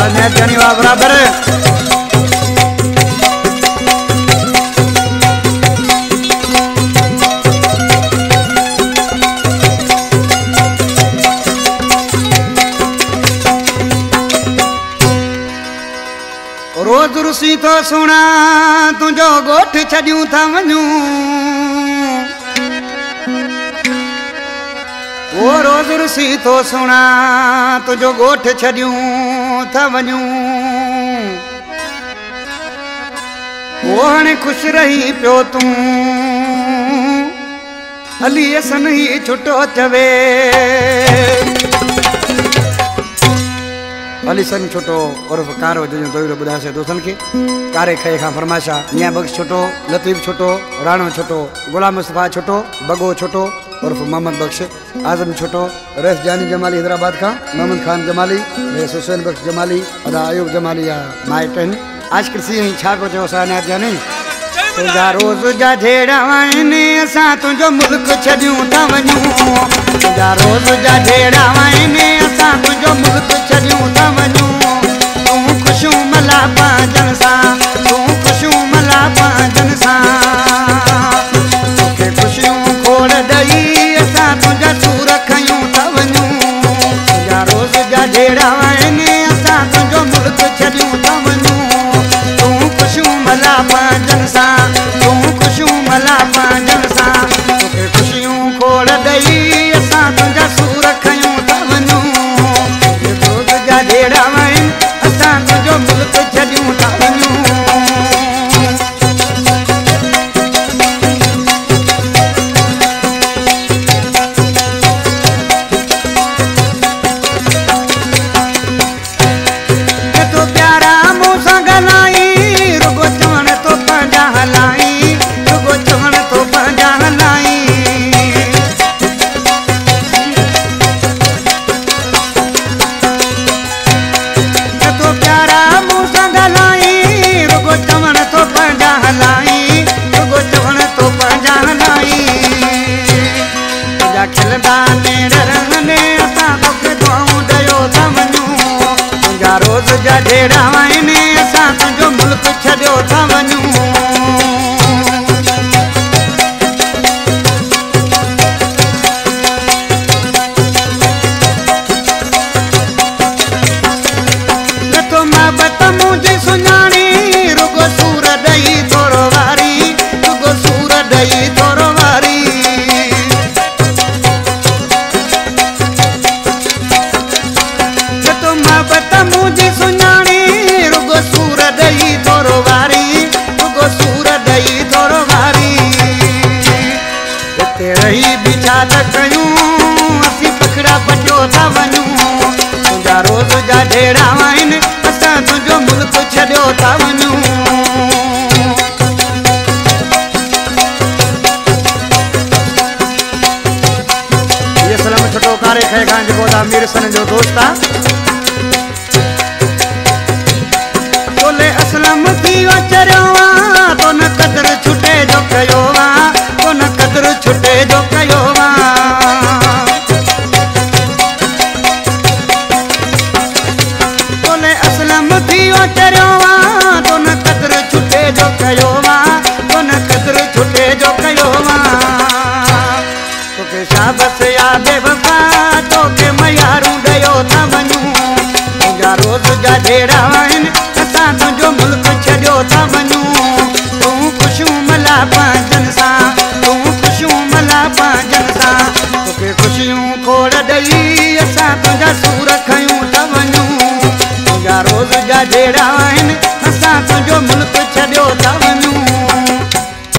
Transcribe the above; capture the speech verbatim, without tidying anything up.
नैब जानी वाह बराबर। रोज रुसी तो सुना तुझो गोठ छड़ियूं था वञूं ओ रोज रुसी तो सुना तुझो गोठ छड़ियूं था वञूं ओ हाणे खुश रही पियो तूं हली असन ही छुटो चवे अली सन छोटो उर्फ कारो जो दोइरो बुधासे दोस्तन के कारे खे खां फरमाशा मियां बख्श छोटो लतीफ छोटो राणो छोटो गुलाम मुस्तफा छोटो बगो छोटो उर्फ मोहम्मद बख्श आजम छोटो रईस जानी जमाली हैदराबाद का मोहम्मद खान जमाली रईस हुसैन बख्श जमाली अदा अयूब जमाली या माइटन आज कृषि छा को जो साना जाने तुझा रोज जा ढेड़ा वाइने असां तुझो मुल्क छड़ियूं था वञूं तुझा रोज जा ढेड़ा वाइने असां तुझो मुल्क छड़ियूं था वञूं तूं खुशियूं मला पंहिंजनि सां तूं खुशियूं मला पंहिंजनि सां तोखे खुशियूं खोड़ ॾेई असां तुंहिंजा सूर खयूं था वञूं तुझा रोज जा ढेड़ा वाइने असां तुंहिंजो मुल्क छड़ियूं था वञूं तूं खुशियूं मला पंहिंजनि सां तूं खुशियूं मला पंहिंजनि सां तोखे खुशियूं खोड़ ॾेई असां तुंहिंजा सूर खयूं था वञूं रोज़ जा ढेड़ा आहिनि असां तुंहिंजो मुल्क छॾियूं था वञूं तो प्यारा मूं सां ॻाल्हाई रुगो चवण तो पंहिंजा हलाई रुगो चवण तो पंहिंजा हलाई तो प्यारा मूं सां ॻाल्हाई रुगो चवण तो पंहिंजा हलाई रुगो चवण तो पंहिंजा हलाई तुंहिंजा खिलंदा नेर रहने असां तोखे दुआऊं ॾियो था वञूं तुंहिंजा रोज़ जा ढेड़ा आहिनि असां तुंहिंजो मुल्क छॾियो था वञूं नथो महबत मुंहिंजी सुञाणी रुगो सूर ॾेई थोरो वारी रुगो सूर ॾेई थोरो वारी नथो महबत मुंहिंजी सुञाणी रुगो सूर ॾेई थोरो वारी रुगो सूर ॾेई थोरो वारी हिते रही बि छा त कयूं असीं पखड़ा पटियो था वञूं तुंहिंजा रोज़ जा ढेड़ा आहिनि असां तुंहिंजो मुल्क छॾियो था वञूं ये सलाम छोटो कारे खे खां जेको मीर सन जो दोस्त आहे बोले असलम थी वचरियो आहे तो न क़दुरु छुटे जो कयो आहे तो न क़दुरु छुटे जो कयो आहे बोले असलम थी वचरियो आहे तो न क़दुरु छुटे जो कयो आहे तो न क़दुरु छुटे जो कयो आहे तोखे शाबस या बेवफा तोखे मयारूं ॾियो था वञूं तुंहिंजा रोज़ जा ढेड़ा आहिनि असां तुंहिंजो मुल्क छॾियो था वञूं तूं खुशियूं मला पंहिंजनि सां तूं खुशियूं मला पंहिंजनि सां तोखे खुशियूं खोड़ ॾेई असां तुंहिंजा सूर खयूं था वञूं तुंहिंजा रोज़ जा ढेड़ा आहिनि असां तुंहिंजो मुल्क छॾियो था वञूं